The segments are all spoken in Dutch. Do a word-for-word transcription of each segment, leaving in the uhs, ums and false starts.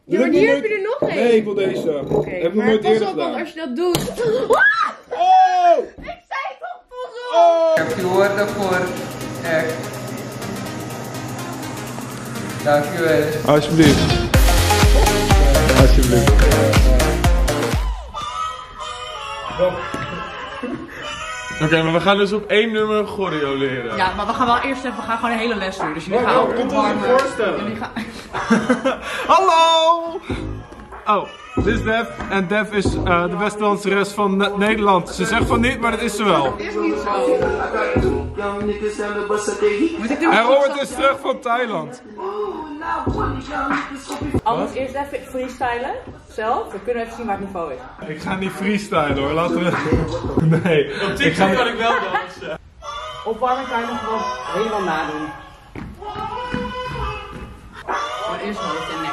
Ja, maar hier heb je er nog één. Nee, ik wil deze. Oké, okay, heb ik maar nooit pas eerder op, gedaan. want als je dat doet... Oh! Ik zei toch, pas op! Oh! Ik heb je woord daarvoor. Echt. Dankjewel. Alsjeblieft. Alsjeblieft. Oké, okay, maar we gaan dus op één nummer choreo leren. Ja, maar we gaan wel eerst even, we gaan gewoon een hele les doen. Dus jullie gaan ook opwarmen. Jullie gaan... Hallo! Oh, dit is Def. En Def is uh, de beste danseres van ne Nederland. Ze zegt van niet, maar dat is ze wel. Het is niet zo. Moet ik doen? En Robert is terug van Thailand. Anders eerst even freestylen. Zelf. Dan kunnen we even zien waar het niveau is. Ik ga niet freestylen hoor, laten we... Nee. Op TikTok kan ik wel dansen. Opwarmen kan je nog gewoon helemaal nadoen. Maar eerst hoofd en nek.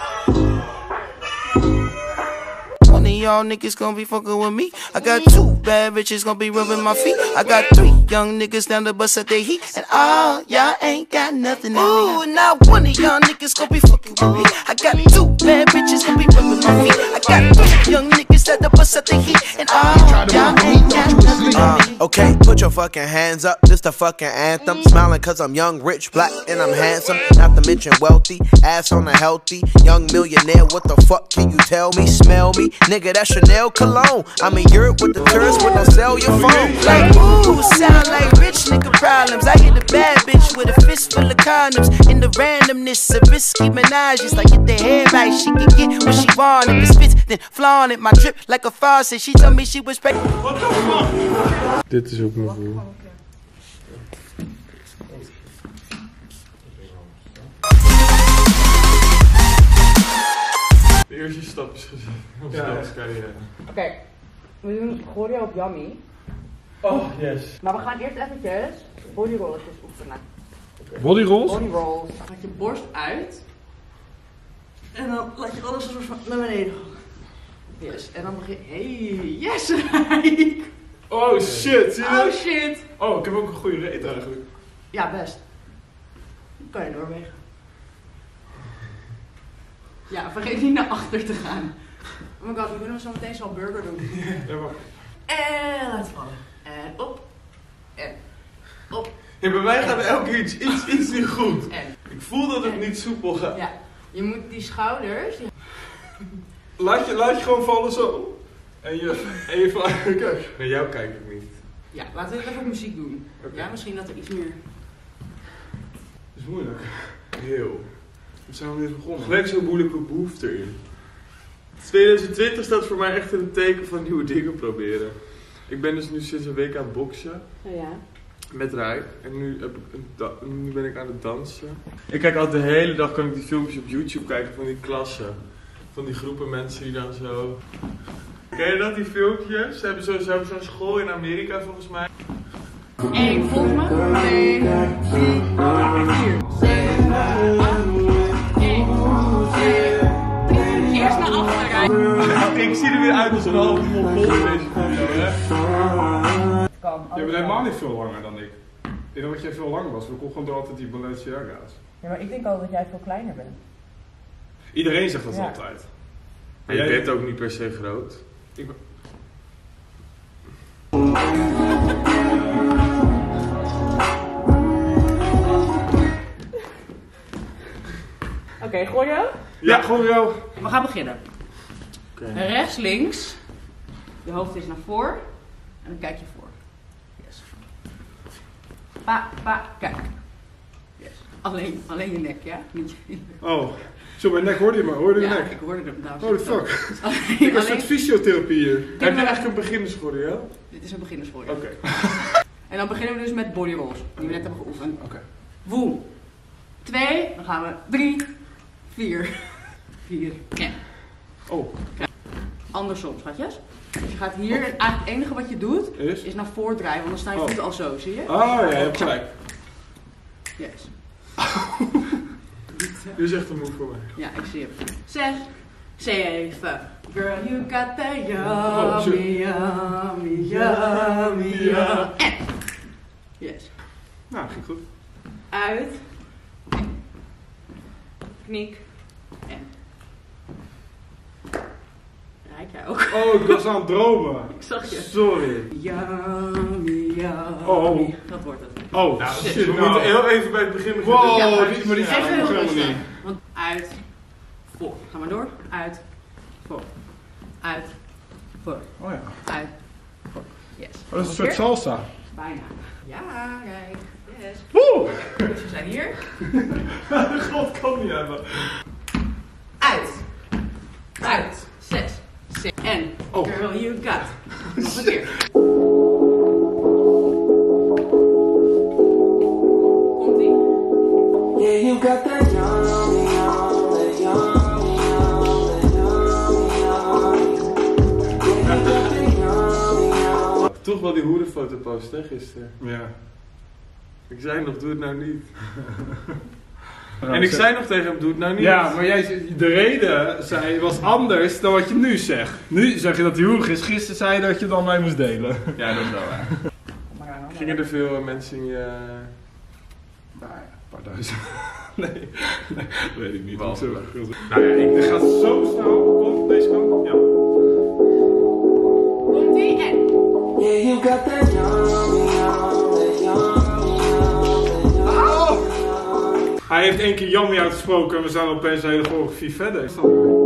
One of y'all niggas gonna be fucking with me. I got two bad bitches gonna be rubbing my feet. I got three young niggas down the bus at their heat. And all y'all ain't got nothing on me. Ooh, and now one of y'all niggas gonna be fucking with me. I got two bad bitches gonna be rubbing my feet. I got three young niggas at the bus at their heat. And all y'all ain't got nothing on me. Uh, okay, put your fucking hands up. This the fucking anthem. Smiling cause I'm young, rich, black, and I'm handsome. Not to mention wealthy. Ass on a healthy. Young millionaire. What the fuck can you tell me? Smell me? Nigga, that's Chanel cologne. I'm in Europe with the tourists when I sell your phone. Like, ooh, sound like rich nigga problems. I hit a bad bitch with a fist full of condoms. In the randomness of risky menages. Like, get the hair right, she can get what she want. If it spits, then flaunt it. My drip like a faucet. She told me she was pregnant. What the fuck? Dit is ook mijn voel. De eerste stap is gezet. Onze ja. danscarrière. Oké, okay. We doen choreo op Yummy. Oh, yes. Maar we gaan eerst eventjes body rolletjes oefenen. Okay. Body rolls? Body rolls. Dan gaat je borst uit. En dan laat je alles soort van naar beneden. Yes. En dan begin je. Hey, yes! Oh shit, zie je dat? Oh shit! Oh, ik heb ook een goede reet eigenlijk. Ja, best. Dan kan je doorwegen. Ja, vergeet niet naar achter te gaan. Oh my god, we kunnen zo meteen zo'n burger doen. Ja, maar. En laat vallen. En op. En op. Ja, bij mij gaat er elke keer iets, iets, iets niet goed. En. Ik voel dat het en. niet soepel gaat. Ja, je moet die schouders... Die... Laat, je, laat je gewoon vallen zo. En je even kijk. Naar jou kijk ik niet. Ja, laten we even op muziek doen. Okay. Ja, misschien dat er iets meer... Dat is moeilijk. Heel. We zijn nog niet begonnen. Gelijk zo'n moeilijke behoefte erin. twintig twintig staat voor mij echt in het teken van nieuwe dingen proberen. Ik ben dus nu sinds een week aan het boksen. Oh ja. Met Rij. En nu, heb ik een nu ben ik aan het dansen. Ik kijk altijd de hele dag, kan ik die filmpjes op YouTube kijken van die klassen. Van die groepen mensen die dan zo... Ken je dat, die filmpjes? Ze hebben zo'n zo, zo school in Amerika volgens mij. één, volg me. twee, drie, vier, zeven, acht, één, twee, drie. Eerst naar achter rijden. Ik zie er weer uit als een halve mongool in deze video, hè? Je bent helemaal niet veel langer dan ik. Ik denk dat jij veel langer was, we konden gewoon door altijd die Balenciaga's. Ja, maar ik denk altijd dat jij veel kleiner bent. Iedereen zegt dat ja. altijd. Maar je bent ook niet per se groot. Ik ben... Oké, okay, choreo? Ja, choreo. We gaan beginnen. Okay. Rechts, links. Je hoofd is naar voren. En dan kijk je voor. Yes. Pa, pa, kijk. Yes. Alleen, alleen je nek, ja? Niet je... Oh. Zo, mijn nek hoorde je maar. Hoorde je ja, nek? ik hoorde hem. Nou, oh, the fuck. Alleen, ik was een soort fysiotherapie hier. Heb je echt een beginnerschool, ja? Dit is een beginnerschool. Oké. Okay. En dan beginnen we dus met body rolls, die we net hebben geoefend. Oké. Okay. Woe. Twee, dan gaan we drie, vier, vier en. Oh. Kijk. Andersom, schatjes. Dus je gaat hier, eigenlijk het enige wat je doet, is, is naar voren draaien, want dan staan je oh. voeten al zo, zie je? Oh ja, je hebt gelijk. Yes. Dit is echt een move voor mij. Ja, ik zie het. Zes, zeven. Girl, you got the yummy, yummy, yummy, yummy. En. Yes. Nou, ging goed. Uit. Kniek. En. Jij ook. Oh, ik was aan het dromen. Ik zag je. Sorry. Yummy, yummy. Oh. Dat wordt het. Oh, Nou, shit. shit, we nou. moeten heel even bij het begin beginnen. Wow, Ja, maar die, maar die Even zag ik heel nog helemaal rustig. niet. Want uit, voor. Ga maar door. Uit, voor. Uit, voor. Oh ja. Uit, voor. Yes. Oh, dat is een Nog soort keer? salsa. Bijna. Ja, kijk. Yes. Woe! Dus we zijn hier. God kan niet hebben. Uit. Uit. Zes. Zes. En. Oh. Girl, you got. Nog een keer. Komt-ie? Yeah, you got that yummy, yummy, yummy, yummy, yummy. Toch wel die hoerenfoto posten, hè, gisteren. Ja. Ik zei nog, doe het nou niet. Ja, En ik zeg- zei nog tegen hem, doe het nou niet. Ja, maar jij, de reden zei, was anders dan wat je nu zegt. Nu zeg je dat hij hoerig is. Gisteren zei je dat je dan mij moest delen. Ja, dat is wel waar. Gingen er veel uh, mensen in je... Nou ja, een paar duizend. Nee, nee, weet ik niet. Wel. Zo. Nou ja, ik dit gaat zo snel. Kom, deze kant. Ja. Komt-ie? En. Yeah, you got that yummy, yummy, yummy. Hij heeft één keer Yummy uitgesproken en we zijn opeens een hele choreografie verder. Zes,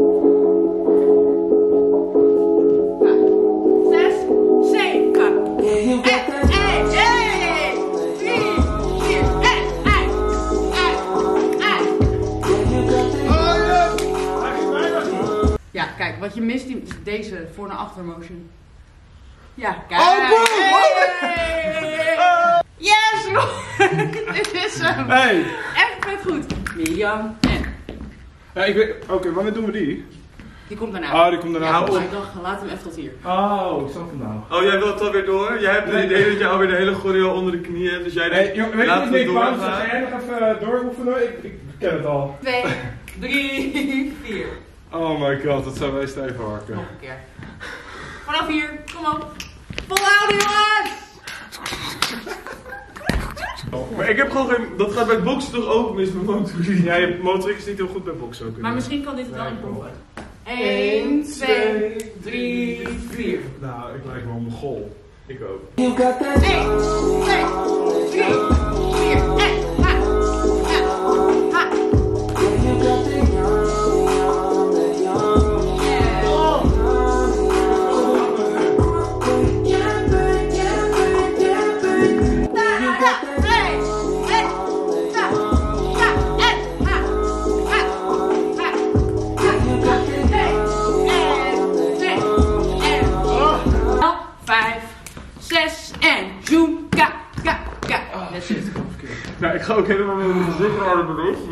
zeven. Yeah, you got En, that en, en. Drie, vier. En, en. En, en. Ja, kijk, wat je mist is deze voor naar achter motion. Ja, kijk. Oh, boom! Hey. Yes, Roy! Dit is hem. Hey! Echt vet goed. Mirjam en. Ja, ik weet... Oké, wanneer doen we die? Die komt daarna. Oh, die komt daarna. Hou pas. Maar ik dacht, laat hem even tot hier. Oh, ik snap het nou. Oh, jij wilt alweer door? Jij hebt het Nee. idee dat je alweer de hele choreo onder de knieën hebt, dus jij denkt, Hey, joh, weet je laten wat we ik pauze? doorgaan. Ga jij nog even uh, dooroefenen? Ik, ik ken het al. Twee, drie, vier. Oh my god, dat zou wij stijf harken. Nog een keer. Vanaf hier, kom op. Volhouden jongens! Maar ik heb gewoon geen... Dat gaat bij boksen toch ook mis met motoriek? Ja, je motoriek is niet heel goed bij boksen ook. Maar misschien kan dit wel Nee, een proef kom. worden. één, twee, drie, vier. Nou, ik lijk wel een Mongool. Ik ook. You got that één, twee, drie, vier. En, ha, ha, ha. yeah, you got that yummy, yummy, yummy. Vijf, zes en zoom, ka, ka, ka. That's it. Nou, ik ga ook helemaal met mijn gezicht naar de bedoel. En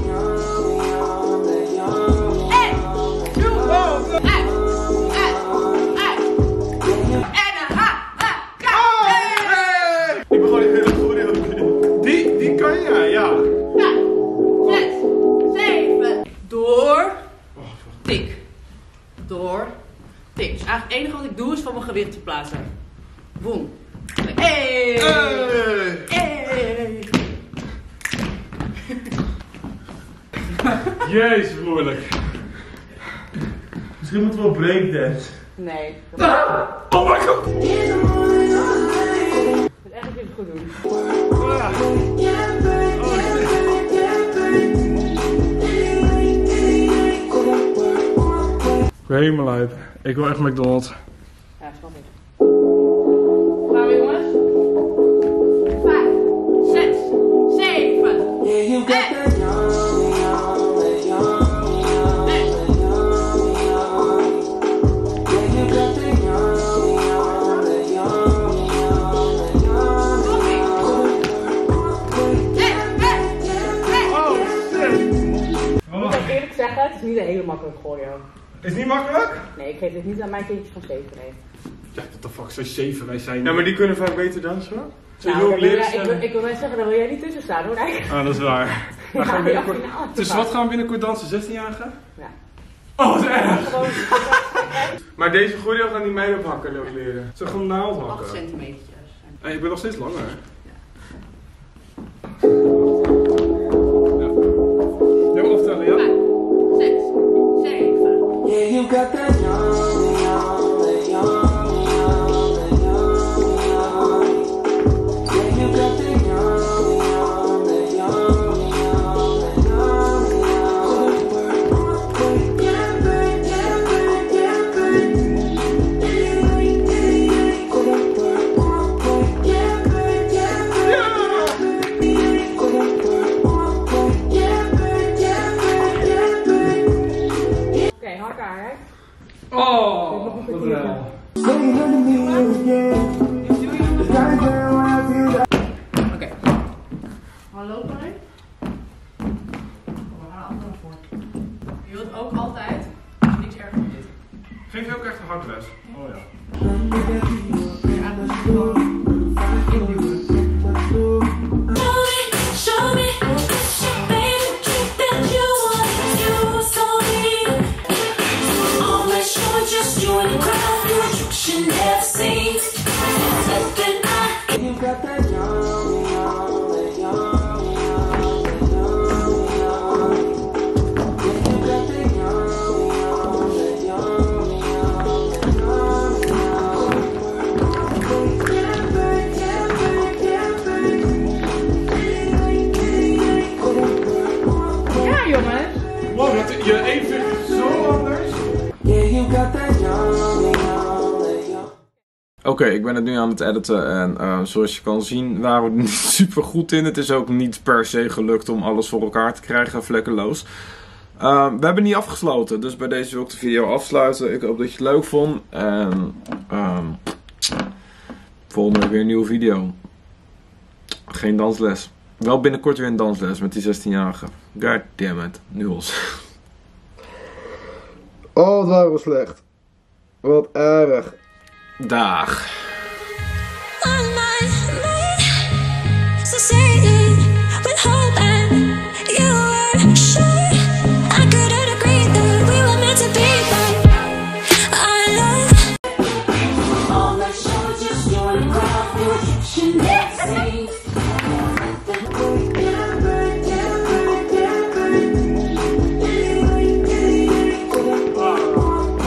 zoom, uit, uit, uit. En een ha, ha, ka. Hey. Ik ben gewoon die hele choreo. Die, die kan jij, ja. Vijf, zes, zeven. Door, tik. Door, tik. Dus eigenlijk het enige wat ik doe is van mijn gewicht te plaatsen. Boom. Hey. Hey. Hey. Jezus, moeilijk. Misschien moeten we wel breakdance. Nee. Oh my god. Ik moet echt even goed doen. Ik ben helemaal lijp. Ik wil echt McDonald's. Ja, snap ik. Gaan we jongens? Vijf, zes, zeven. Yeah, you got that yummy, yummy, yummy, yummy, yummy. Yeah, you got that yummy, yummy, yummy, yummy, yummy. Oh, Ik moet eerlijk zeggen, het is niet een hele makkelijke choreo. is niet makkelijk? Nee, ik geef dit niet aan mijn kindjes van zeven. Nee. Ja, what the fuck, zijn zeven, wij zijn... Ja, maar die kunnen vaak beter dansen hoor. Zo Nou, jong dan wil leren jij- ik, wil, ze. ik wil net zeggen, daar wil jij niet tussen staan hoor. eigenlijk. Ah, dat is waar. Ja, We gaan ja, binnenkort... finale. Dus wat gaan we binnenkort dansen? zestienjarigen? Ja. Oh, wat erg! Gewoon Maar deze choreo gaan die meiden op hakken ook leren. Ze gaan naald acht hakken. centimeter. Hey, ik ben nog steeds langer. Ja. Ja. Jij wil aftellen, ja? Vijf, zes, zeven. Yeah, you got that yummy, elkaar, hè? Oh, wat wel. Oké. Hallo, Parijs. We gaan allemaal naar voren. Je wilt ook altijd niks erger dan dit. Geef je ook echt een hardles? Oh ja. Je evenwicht is zo anders. Oké, okay, ik ben het nu aan het editen en uh, zoals je kan zien waren we er niet super goed in. Het is ook niet per se gelukt om alles voor elkaar te krijgen, vlekkeloos. Uh, we hebben niet afgesloten, dus bij deze wil ik de video afsluiten. Ik hoop dat je het leuk vond en um, volgende week weer een nieuwe video. Geen dansles. Wel binnenkort weer een dansles met die zestienjarige. God damn it, Nuels. Oh, dat was slecht. Wat erg. Dag.